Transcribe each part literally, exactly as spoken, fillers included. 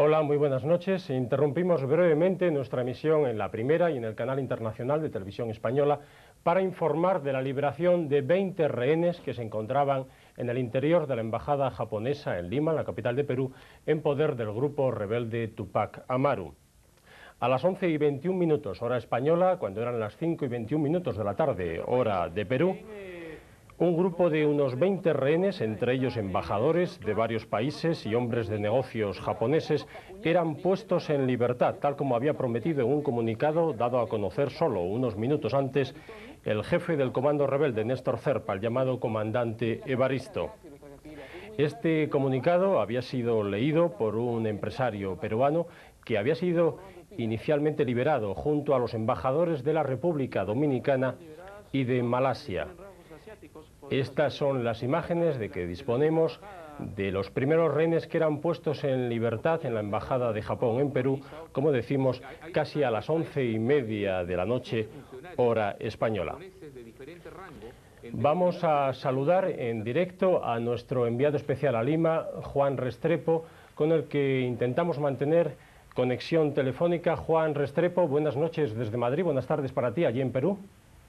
Hola, muy buenas noches. Interrumpimos brevemente nuestra emisión en La Primera y en el canal internacional de Televisión Española para informar de la liberación de veinte rehenes que se encontraban en el interior de la embajada japonesa en Lima, la capital de Perú, en poder del grupo rebelde Tupac Amaru. A las once y veintiún minutos, hora española, cuando eran las cinco y veintiún minutos de la tarde, hora de Perú, un grupo de unos veinte rehenes, entre ellos embajadores de varios países y hombres de negocios japoneses, eran puestos en libertad, tal como había prometido en un comunicado dado a conocer solo unos minutos antes el jefe del comando rebelde, Néstor Zerpa, el llamado comandante Evaristo. Este comunicado había sido leído por un empresario peruano que había sido inicialmente liberado junto a los embajadores de la República Dominicana y de Malasia. Estas son las imágenes de que disponemos de los primeros rehenes que eran puestos en libertad en la Embajada de Japón en Perú, como decimos, casi a las once y media de la noche, hora española. Vamos a saludar en directo a nuestro enviado especial a Lima, Juan Restrepo, con el que intentamos mantener conexión telefónica. Juan Restrepo, buenas noches desde Madrid, buenas tardes para ti, allí en Perú.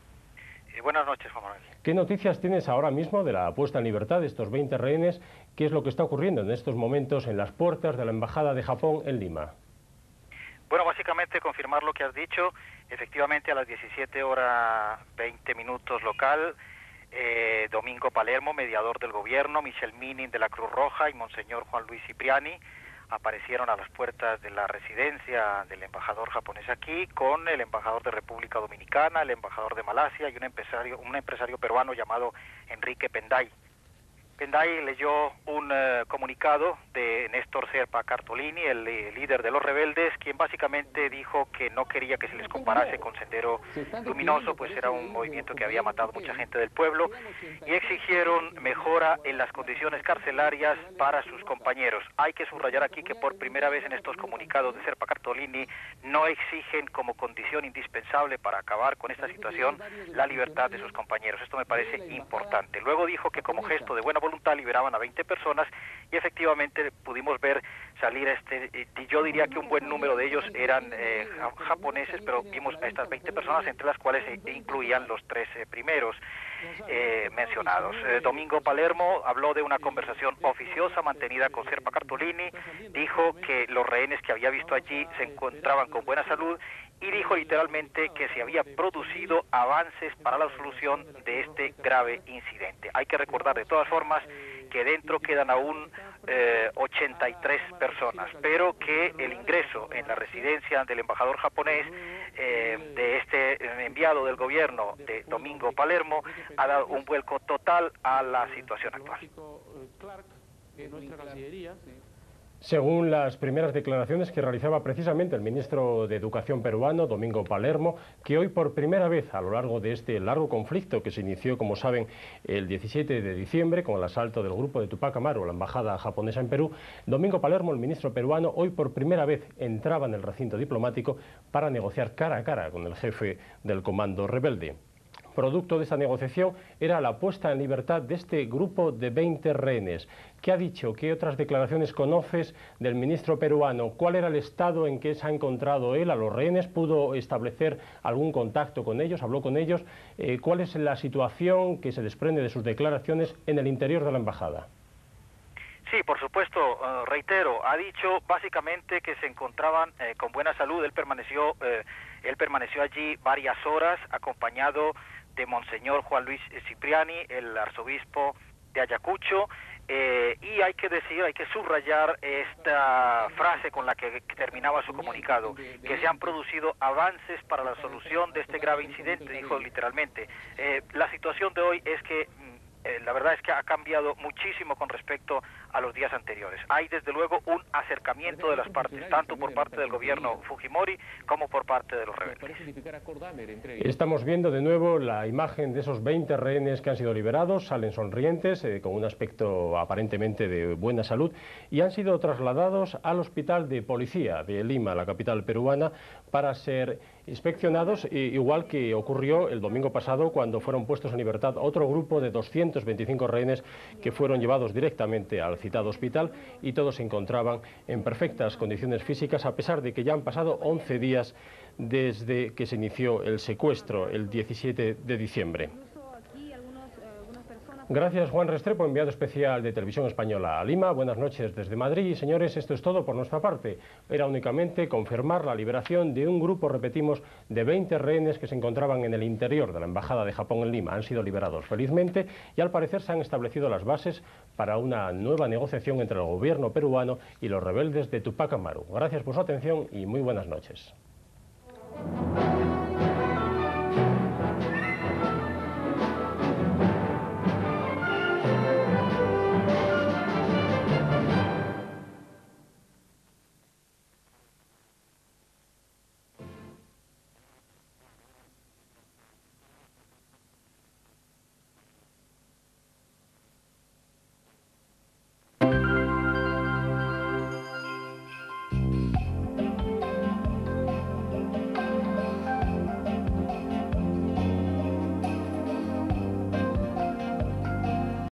Eh, buenas noches, Juan Manuel. ¿Qué noticias tienes ahora mismo de la puesta en libertad de estos veinte rehenes? ¿Qué es lo que está ocurriendo en estos momentos en las puertas de la Embajada de Japón en Lima? Bueno, básicamente confirmar lo que has dicho. Efectivamente, a las diecisiete horas veinte minutos local, eh, Domingo Palermo, mediador del gobierno, Michel Minin de la Cruz Roja y Monseñor Juan Luis Cipriani aparecieron a las puertas de la residencia del embajador japonés aquí con el embajador de República Dominicana, el embajador de Malasia y un empresario, un empresario peruano llamado Enrique Penday. Penday leyó un uh, comunicado de Néstor Zerpa Cartolini, el eh, líder de los rebeldes, quien básicamente dijo que no quería que se les comparase con Sendero Luminoso, pues era un movimiento que había matado mucha gente del pueblo, y exigieron mejora en las condiciones carcelarias para sus compañeros. Hay que subrayar aquí que por primera vez en estos comunicados de Zerpa Cartolini no exigen como condición indispensable para acabar con esta situación la libertad de sus compañeros. Esto me parece importante. Luego dijo que como gesto de buena voluntad liberaban a veinte personas y efectivamente pudimos ver salir este, yo diría que un buen número de ellos eran eh, japoneses, pero vimos a estas veinte personas, entre las cuales se incluían los tres eh, primeros eh, mencionados. Eh, Domingo Palermo habló de una conversación oficiosa mantenida con Zerpa Cartolini, dijo que los rehenes que había visto allí se encontraban con buena salud y dijo literalmente que se había producido avances para la solución de este grave incidente. Hay que recordar de todas formas que dentro quedan aún eh, ochenta y tres personas, pero que el ingreso en la residencia del embajador japonés eh, de este enviado del gobierno de Domingo Palermo ha dado un vuelco total a la situación actual. Según las primeras declaraciones que realizaba precisamente el ministro de Educación peruano, Domingo Palermo, que hoy por primera vez a lo largo de este largo conflicto que se inició, como saben, el diecisiete de diciembre con el asalto del grupo de Tupac Amaru, la embajada japonesa en Perú, Domingo Palermo, el ministro peruano, hoy por primera vez entraba en el recinto diplomático para negociar cara a cara con el jefe del comando rebelde. Producto de esta negociación era la puesta en libertad de este grupo de veinte rehenes. ¿Qué ha dicho? ¿Qué otras declaraciones conoces del ministro peruano? ¿Cuál era el estado en que se ha encontrado él a los rehenes? ¿Pudo establecer algún contacto con ellos? ¿Habló con ellos? Eh, ¿Cuál es la situación que se desprende de sus declaraciones en el interior de la embajada? Sí, por supuesto, uh, reitero, ha dicho básicamente que se encontraban eh, con buena salud. Él permaneció, eh, él permaneció allí varias horas acompañado de Monseñor Juan Luis Cipriani, el arzobispo de Ayacucho, eh, y hay que decir, hay que subrayar esta frase con la que terminaba su comunicado, que se han producido avances para la solución de este grave incidente, dijo literalmente. Eh, la situación de hoy es que Eh, la verdad es que ha cambiado muchísimo con respecto a los días anteriores. Hay desde luego un acercamiento de las partes, tanto por parte del gobierno Fujimori como por parte de los rebeldes. Estamos viendo de nuevo la imagen de esos veinte rehenes que han sido liberados, salen sonrientes, eh, con un aspecto aparentemente de buena salud, y han sido trasladados al hospital de policía de Lima, la capital peruana, para ser inspeccionados, igual que ocurrió el domingo pasado cuando fueron puestos en libertad otro grupo de doscientos veinticinco rehenes que fueron llevados directamente al citado hospital y todos se encontraban en perfectas condiciones físicas, a pesar de que ya han pasado once días desde que se inició el secuestro el diecisiete de diciembre. Gracias, Juan Restrepo, enviado especial de Televisión Española a Lima. Buenas noches desde Madrid. Y señores, esto es todo por nuestra parte. Era únicamente confirmar la liberación de un grupo, repetimos, de veinte rehenes que se encontraban en el interior de la Embajada de Japón en Lima. Han sido liberados felizmente y al parecer se han establecido las bases para una nueva negociación entre el gobierno peruano y los rebeldes de Tupac Amaru. Gracias por su atención y muy buenas noches.